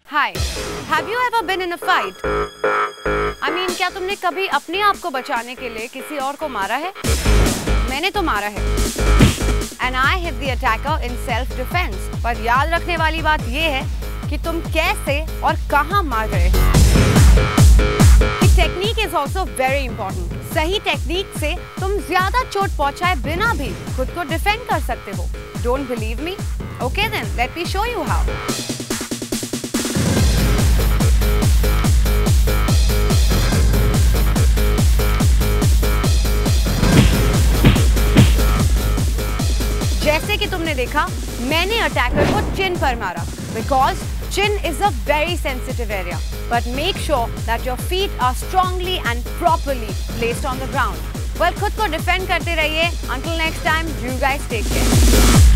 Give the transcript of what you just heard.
Hi, have you ever been in a fight? I mean, क्या तुमने कभी अपने आप को बचाने के लिए किसी और को मारा है? मैंने तो मारा है। And I hit the attacker in self defence. पर याद रखने वाली बात यह है कि तुम कैसे और कहां मार रहे हो। Technique is also very important. सही टेक्निक से तुम ज्यादा चोट पहुंचाए बिना भी खुद को डिफेंड कर सकते हो। Don't believe me? Okay then, let me show you how. जैसे कि तुमने देखा, मैंने अटैकर को चिन पर मारा because chin is a very sensitive area, but make sure that your feet are strongly and properly placed on the ground. Well, खुद को defend करते रहिए. Until next time, you guys take care.